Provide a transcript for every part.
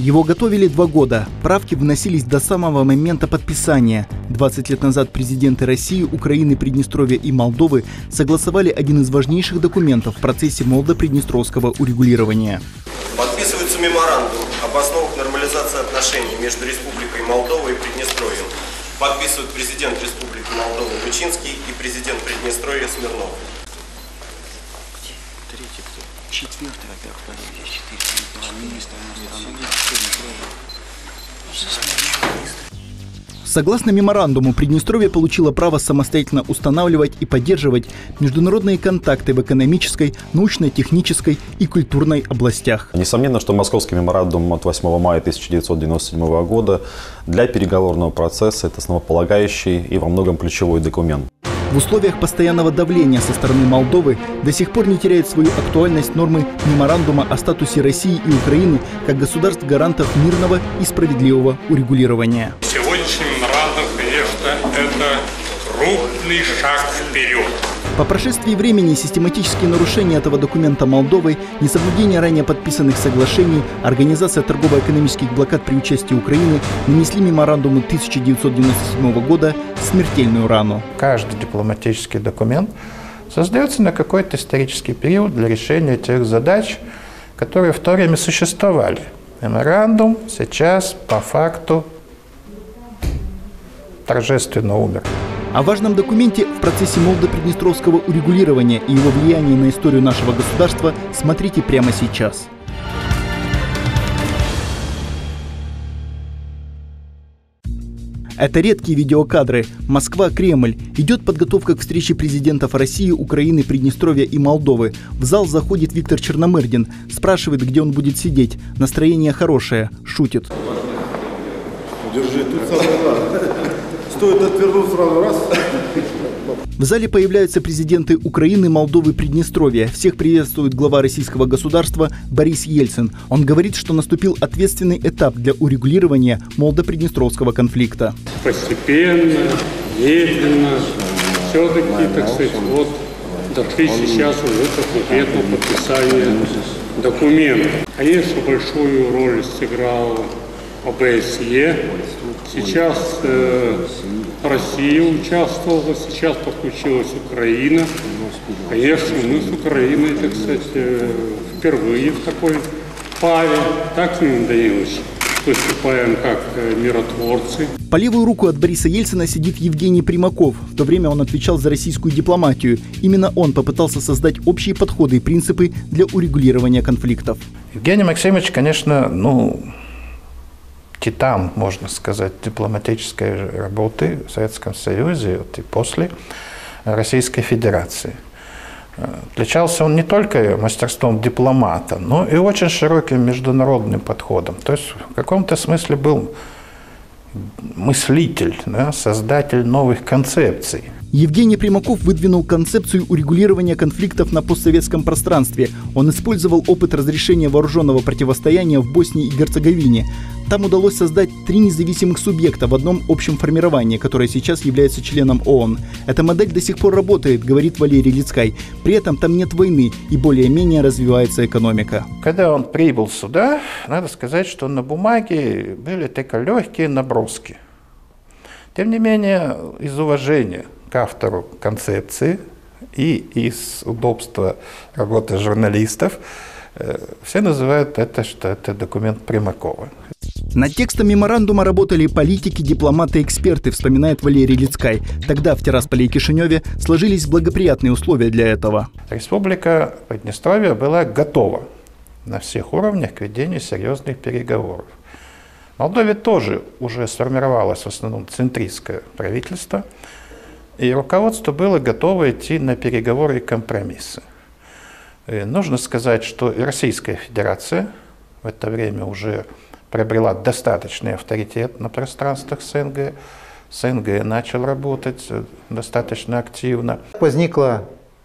Его готовили 2 года. Правки вносились до самого момента подписания. 20 лет назад президенты России, Украины, Приднестровья и Молдовы согласовали один из важнейших документов в процессе молдо-приднестровского урегулирования. Подписывается меморандум об основах нормализации отношений между Республикой Молдова и Приднестровьем. Подписывают президент Республики Молдова Лучинский и президент Приднестровья Смирнов. Третий кто? Четвертый, во-первых, здесь 4 министра иностранных дел. Согласно меморандуму, Приднестровье получило право самостоятельно устанавливать и поддерживать международные контакты в экономической, научно-технической и культурной областях. Несомненно, что Московский меморандум от 8 мая 1997 года для переговорного процесса – это основополагающий и во многом ключевой документ. В условиях постоянного давления со стороны Молдовы до сих пор не теряет свою актуальность нормы меморандума о статусе России и Украины как государств-гарантов мирного и справедливого урегулирования. Сегодняшний меморандум, конечно, это крупный шаг вперед. По прошествии времени систематические нарушения этого документа Молдовой, несоблюдение ранее подписанных соглашений, организация торгово-экономических блокад при участии Украины нанесли меморандуму 1997 года смертельную рану. Каждый дипломатический документ создается на какой-то исторический период для решения тех задач, которые в то время существовали. Меморандум сейчас по факту торжественно умер. О важном документе в процессе молдо-приднестровского урегулирования и его влиянии на историю нашего государства смотрите прямо сейчас. Это редкие видеокадры. Москва-Кремль. Идет подготовка к встрече президентов России, Украины, Приднестровья и Молдовы. В зал заходит Виктор Черномырдин. Спрашивает, где он будет сидеть. Настроение хорошее. Шутит. Держи, тут самое. Стоит отвернуть сразу раз. В зале появляются президенты Украины, Молдовы, Приднестровья. Всех приветствует глава российского государства Борис Ельцин. Он говорит, что наступил ответственный этап для урегулирования молдо-приднестровского конфликта. Постепенно, медленно, все-таки, так сказать, вот дошли сейчас уже до конкретного подписания документа. Конечно, большую роль сыграл ОБСЕ. Сейчас Россия участвовала, сейчас подключилась Украина. Конечно, мы с Украиной, так сказать, впервые в такой паре, так, Леонид Данилович, выступаем как миротворцы. По левую руку от Бориса Ельцина сидит Евгений Примаков. В то время он отвечал за российскую дипломатию. Именно он попытался создать общие подходы и принципы для урегулирования конфликтов. Евгений Максимович, конечно, титан, можно сказать, дипломатической работы в Советском Союзе и после Российской Федерации. Отличался он не только мастерством дипломата, но и очень широким международным подходом. То есть в каком-то смысле был мыслитель, создатель новых концепций. Евгений Примаков выдвинул концепцию урегулирования конфликтов на постсоветском пространстве. Он использовал опыт разрешения вооруженного противостояния в Боснии и Герцеговине. Там удалось создать 3 независимых субъекта в одном общем формировании, которое сейчас является членом ООН. Эта модель до сих пор работает, говорит Валерий Лицкай. При этом там нет войны и более-менее развивается экономика. Когда он прибыл сюда, надо сказать, что на бумаге были только легкие наброски. Тем не менее, из уважения к автору концепции и из удобства работы журналистов все называют это, что это документ Примакова. Над текстом меморандума работали политики, дипломаты, эксперты, вспоминает Валерий Лицкай. Тогда в Тирасполе и Кишиневе сложились благоприятные условия для этого. Республика Приднестровье была готова на всех уровнях к ведению серьезных переговоров. В Молдове тоже уже сформировалось в основном центристское правительство, и руководство было готово идти на переговоры и компромиссы. И нужно сказать, что и Российская Федерация в это время уже приобрела достаточный авторитет на пространствах СНГ. СНГ начал работать достаточно активно. Возникло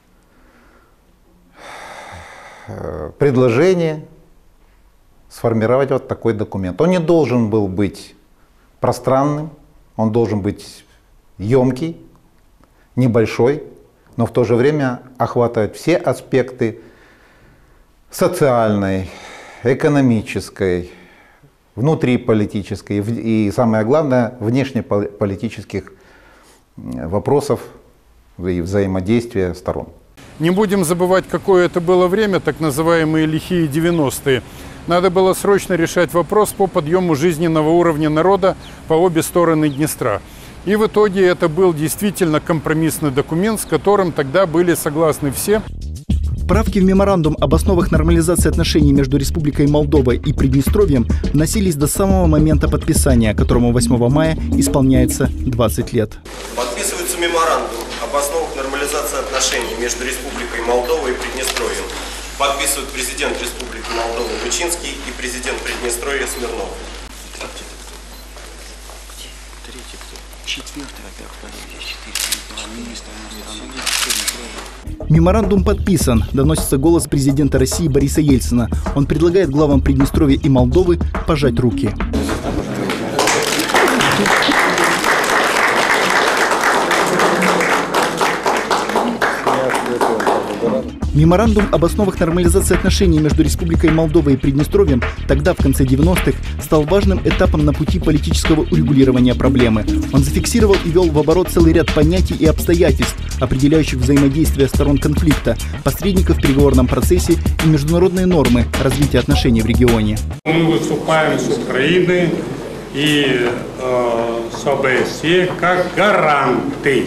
предложение сформировать вот такой документ. Он не должен был быть пространным, он должен быть емкий, небольшой, но в то же время охватывать все аспекты социальной, экономической, внутриполитической и, самое главное, внешнеполитических вопросов и взаимодействия сторон. Не будем забывать, какое это было время, так называемые лихие 90-е. Надо было срочно решать вопрос по подъему жизненного уровня народа по обе стороны Днестра. И в итоге это был действительно компромиссный документ, с которым тогда были согласны все. Правки в меморандум об основах нормализации отношений между Республикой Молдова и Приднестровьем вносились до самого момента подписания, которому 8 мая исполняется 20 лет. Подписывается меморандум об основах нормализации отношений между Республикой Молдова и Приднестровьем. Подписывают президент Республики Молдова Бучинский и президент Приднестровья Смирнов. Третий кто? Четвертый, во-первых, здесь 4 министра иностранных дел. Меморандум подписан. Доносится голос президента России Бориса Ельцина. Он предлагает главам Приднестровья и Молдовы пожать руки. Меморандум об основах нормализации отношений между Республикой Молдова и Приднестровьем тогда, в конце 90-х, стал важным этапом на пути политического урегулирования проблемы. Он зафиксировал и ввел в оборот целый ряд понятий и обстоятельств, определяющих взаимодействие сторон конфликта, посредников в переговорном процессе и международные нормы развития отношений в регионе. Мы выступаем с Украины и с ОБСЕ как гаранты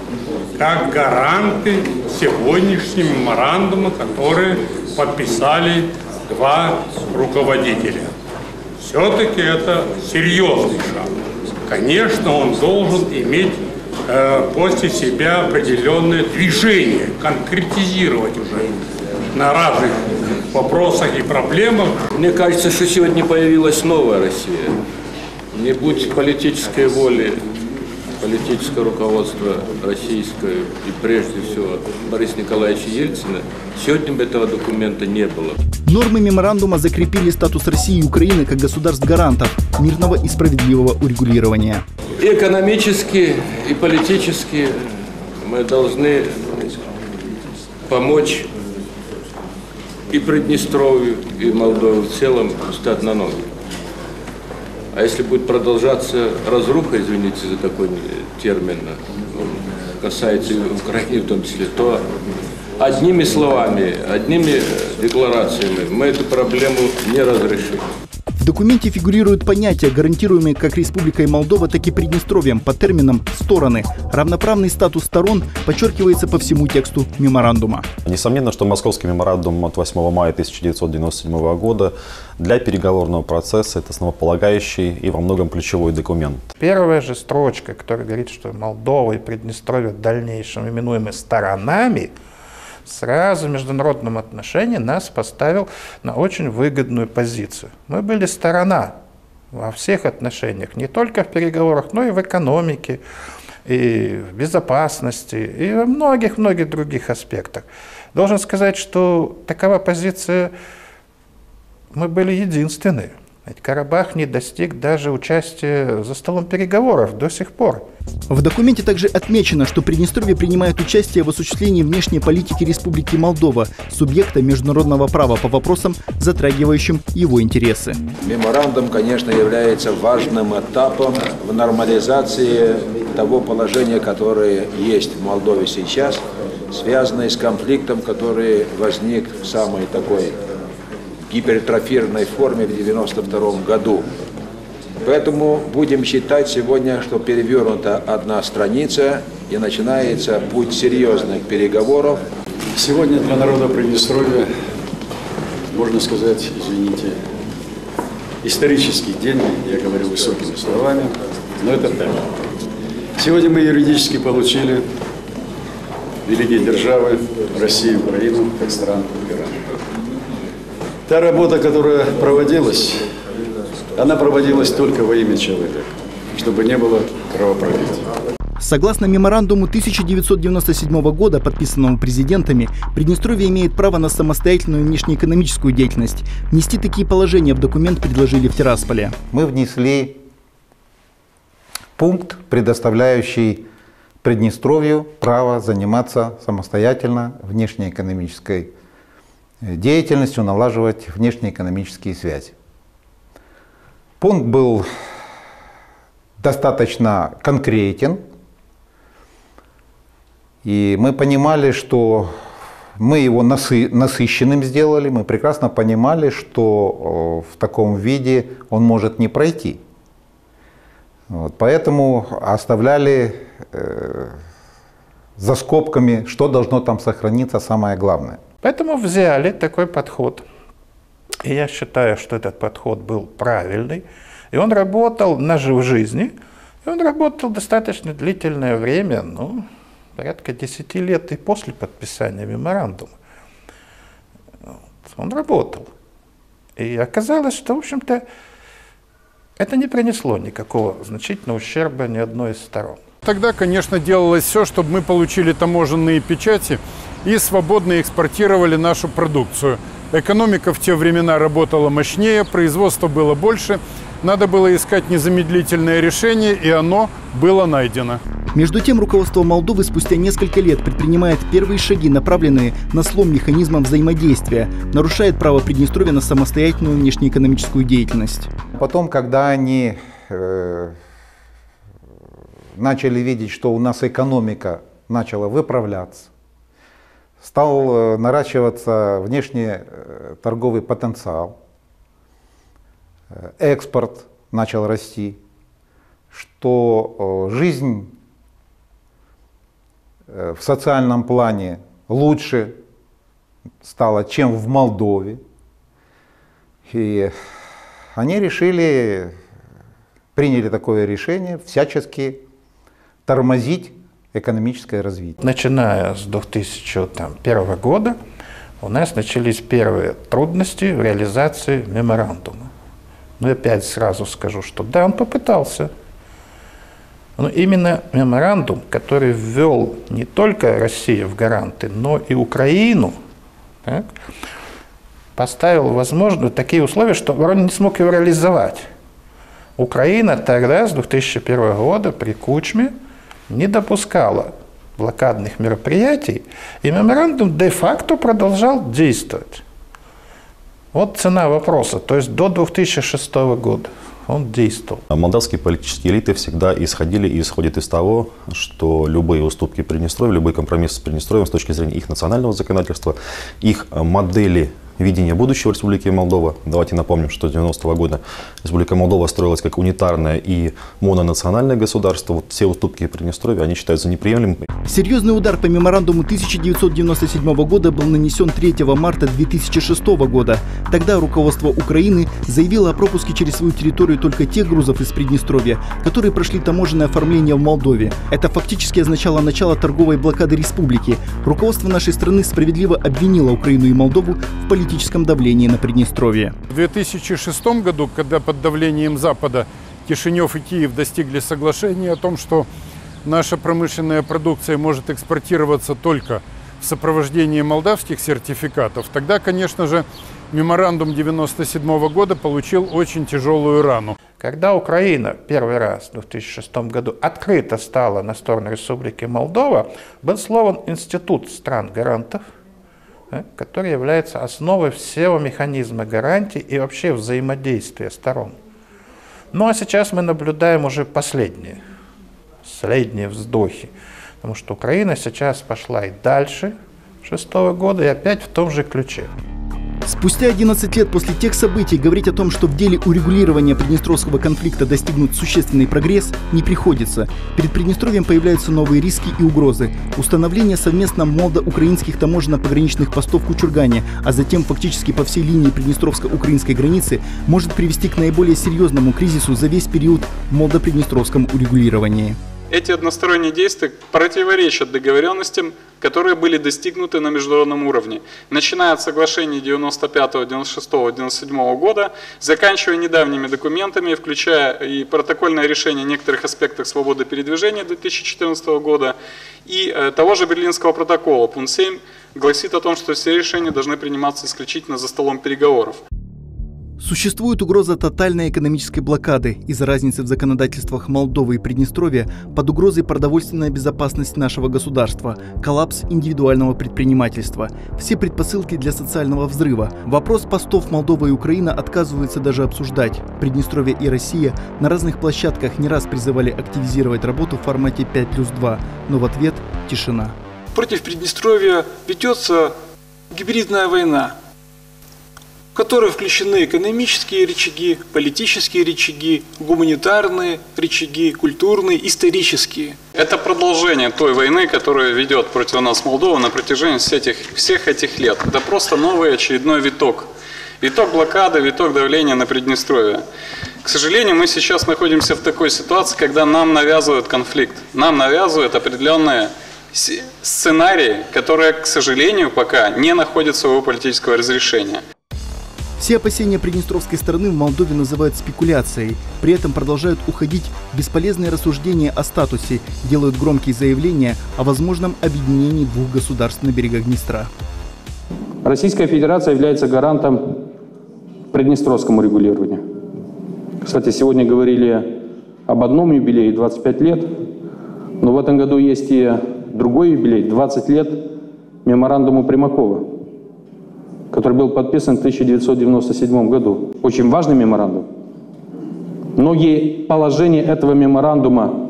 сегодняшнего меморандума, который подписали два руководителя. Все-таки это серьезный шаг. Конечно, он должен иметь после себя определенное движение, конкретизировать уже на разных вопросах и проблемах. Мне кажется, что сегодня появилась новая Россия. Не будь политической воли, политическое руководство российское и прежде всего Бориса Николаевича Ельцина, сегодня бы этого документа не было. Нормы меморандума закрепили статус России и Украины как государств-гарантов мирного и справедливого урегулирования. И экономически, и политически мы должны помочь и Приднестровью, и Молдове в целом встать на ноги. А если будет продолжаться разруха, извините за такой термин, касается и Украины в том числе, то одними словами, одними декларациями мы эту проблему не разрешим. В документе фигурируют понятия, гарантируемые как Республикой Молдова, так и Приднестровьем по терминам «стороны». Равноправный статус сторон подчеркивается по всему тексту меморандума. Несомненно, что Московский меморандум от 8 мая 1997 года для переговорного процесса – это основополагающий и во многом ключевой документ. Первая же строчка, которая говорит, что Молдова и Приднестровье в дальнейшем именуемы сторонами, сразу в международном отношении нас поставил на очень выгодную позицию. Мы были сторона во всех отношениях, не только в переговорах, но и в экономике, и в безопасности, и во многих-многих других аспектах. Должен сказать, что такова позиция, мы были единственные. Ведь Карабах не достиг даже участия за столом переговоров до сих пор. В документе также отмечено, что Приднестровье принимает участие в осуществлении внешней политики Республики Молдова, субъекта международного права по вопросам, затрагивающим его интересы. Меморандум, конечно, является важным этапом в нормализации того положения, которое есть в Молдове сейчас, связанное с конфликтом, который возник в самой такой гипертрофированной форме в 1992 году. Поэтому будем считать сегодня, что перевернута одна страница и начинается путь серьезных переговоров. Сегодня для народа Приднестровья, можно сказать, извините, исторический день, я говорю высокими словами, но это так. Сегодня мы юридически получили великие державы Россию и Украину как стран-гарантов. Та работа, которая проводилась, она проводилась только во имя человека, чтобы не было кровопролития. Согласно меморандуму 1997 года, подписанному президентами, Приднестровье имеет право на самостоятельную внешнеэкономическую деятельность. Внести такие положения в документ предложили в Тирасполе. Мы внесли пункт, предоставляющий Приднестровью право заниматься самостоятельно внешнеэкономической деятельностью, налаживать внешнеэкономические связи. Пункт был достаточно конкретен, и мы понимали, что мы его насыщенным сделали, мы прекрасно понимали, что в таком виде он может не пройти. Вот, поэтому оставляли за скобками, что должно там сохраниться, самое главное. Поэтому взяли такой подход. И я считаю, что этот подход был правильный. И он работал в жизни. И он работал достаточно длительное время, ну, порядка 10 лет и после подписания меморандума. Он работал. И оказалось, что, в общем-то, это не принесло никакого значительного ущерба ни одной из сторон. Тогда, конечно, делалось все, чтобы мы получили таможенные печати и свободно экспортировали нашу продукцию. Экономика в те времена работала мощнее, производства было больше. Надо было искать незамедлительное решение, и оно было найдено. Между тем, руководство Молдовы спустя несколько лет предпринимает первые шаги, направленные на слом механизма взаимодействия, нарушает право Приднестровья на самостоятельную внешнеэкономическую деятельность. Потом, когда они начали видеть, что у нас экономика начала выправляться, стал наращиваться внешний торговый потенциал, экспорт начал расти, что жизнь в социальном плане лучше стала, чем в Молдове. И они приняли такое решение всячески тормозить экономическое развитие. Начиная с 2001 года у нас начались первые трудности в реализации меморандума. Но опять сразу скажу, что да, он попытался. Но именно меморандум, который ввел не только Россию в гаранты, но и Украину, так, поставил возможно такие условия, что он не смог его реализовать. Украина тогда, с 2001 года, при Кучме, не допускала блокадных мероприятий, и меморандум де-факто продолжал действовать. Вот цена вопроса, то есть до 2006 года он действовал. Молдавские политические элиты всегда исходили и исходят из того, что любые уступки Приднестровью, любой компромисс с Приднестровьем с точки зрения их национального законодательства, их модели видения будущего Республики Молдова. Давайте напомним, что с 90-го года Республика Молдова строилась как унитарное и мононациональное государство. Вот все уступки Приднестровья, они считаются неприемлемыми. Серьезный удар по меморандуму 1997 года был нанесен 3 марта 2006 года. Тогда руководство Украины заявило о пропуске через свою территорию только тех грузов из Приднестровья, которые прошли таможенное оформление в Молдове. Это фактически означало начало торговой блокады республики. Руководство нашей страны справедливо обвинило Украину и Молдову в политическом давлении на Приднестровье. В 2006 году, когда под давлением Запада Кишинев и Киев достигли соглашения о том, что наша промышленная продукция может экспортироваться только в сопровождении молдавских сертификатов, тогда, конечно же, меморандум 1997 года получил очень тяжелую рану. Когда Украина первый раз в 2006 году открыто стала на сторону Республики Молдова, был создан институт стран-гарантов, который является основой всего механизма гарантий и вообще взаимодействия сторон. Ну а сейчас мы наблюдаем уже последние вздохи, потому что Украина сейчас пошла и дальше 2006 года, и опять в том же ключе. Спустя 11 лет после тех событий говорить о том, что в деле урегулирования приднестровского конфликта достигнут существенный прогресс, не приходится. Перед Приднестровьем появляются новые риски и угрозы. Установление совместно молдо-украинских таможенно-пограничных постов в Кучургане, а затем фактически по всей линии приднестровско-украинской границы, может привести к наиболее серьезному кризису за весь период в молдо-приднестровском урегулировании. Эти односторонние действия противоречат договоренностям, которые были достигнуты на международном уровне, начиная от соглашений 95, 96, 97 года, заканчивая недавними документами, включая и протокольное решение некоторых аспектов свободы передвижения 2014 года и того же Берлинского протокола. Пункт 7 гласит о том, что все решения должны приниматься исключительно за столом переговоров. Существует угроза тотальной экономической блокады из-за разницы в законодательствах Молдовы и Приднестровья, под угрозой продовольственная безопасность нашего государства, коллапс индивидуального предпринимательства, все предпосылки для социального взрыва. Вопрос постов Молдова и Украина отказываются даже обсуждать. Приднестровье и Россия на разных площадках не раз призывали активизировать работу в формате 5+2, но в ответ тишина. Против Приднестровья ведется гибридная война, в которой включены экономические рычаги, политические рычаги, гуманитарные рычаги, культурные, исторические. Это продолжение той войны, которую ведет против нас Молдова на протяжении всех этих лет. Это просто новый очередной виток. Виток блокады, виток давления на Приднестровье. К сожалению, мы сейчас находимся в такой ситуации, когда нам навязывают конфликт. Нам навязывают определенные сценарии, которые, к сожалению, пока не находят своего политического разрешения. Все опасения приднестровской стороны в Молдове называют спекуляцией, при этом продолжают уходить в бесполезные рассуждения о статусе, делают громкие заявления о возможном объединении двух государств на берегах Днестра. Российская Федерация является гарантом приднестровскому регулированию. Кстати, сегодня говорили об одном юбилее, 25 лет, но в этом году есть и другой юбилей, 20 лет меморандуму Примакова, который был подписан в 1997 году. Очень важный меморандум. Многие положения этого меморандума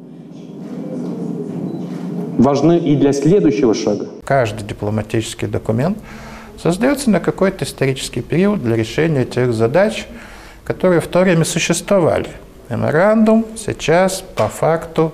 важны и для следующего шага. Каждый дипломатический документ создается на какой-то исторический период для решения тех задач, которые в то время существовали. Меморандум сейчас по факту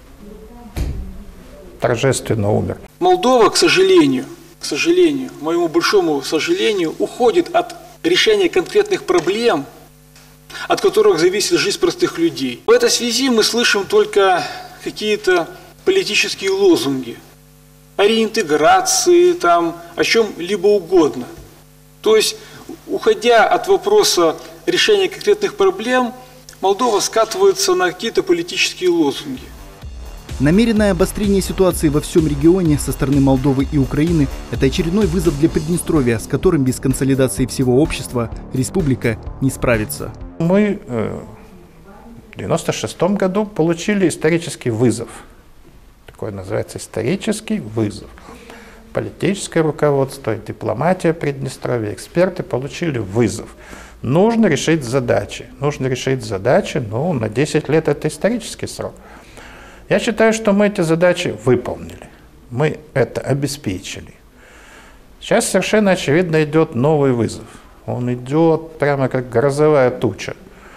торжественно умер. Молдова, к сожалению, моему большому сожалению, уходит от решения конкретных проблем, от которых зависит жизнь простых людей. В этой связи мы слышим только какие-то политические лозунги о реинтеграции, о чем-либо угодно. То есть, уходя от вопроса решения конкретных проблем, Молдова скатывается на какие-то политические лозунги. Намеренное обострение ситуации во всем регионе со стороны Молдовы и Украины – это очередной вызов для Приднестровья, с которым без консолидации всего общества республика не справится. Мы в 1996 году получили исторический вызов. Такой называется исторический вызов. Политическое руководство, дипломатия Приднестровья, эксперты получили вызов. Нужно решить задачи. На 10 лет это исторический срок. Я считаю, что мы эти задачи выполнили. Мы это обеспечили. Сейчас совершенно очевидно идет новый вызов. Он идет прямо как грозовая туча.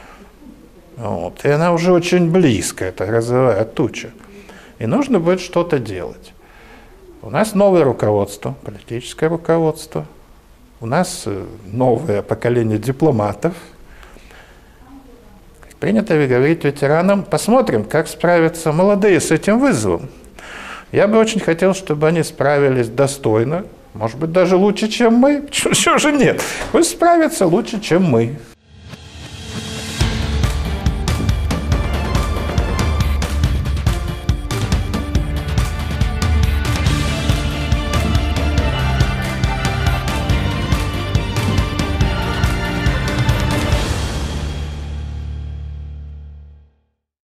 И она уже очень близко, эта грозовая туча. И нужно будет что-то делать. У нас новое руководство, политическое руководство. У нас новое поколение дипломатов. Принято говорить ветеранам, посмотрим, как справятся молодые с этим вызовом. Я бы очень хотел, чтобы они справились достойно, может быть, даже лучше, чем мы. Чего же нет? Пусть справятся лучше, чем мы.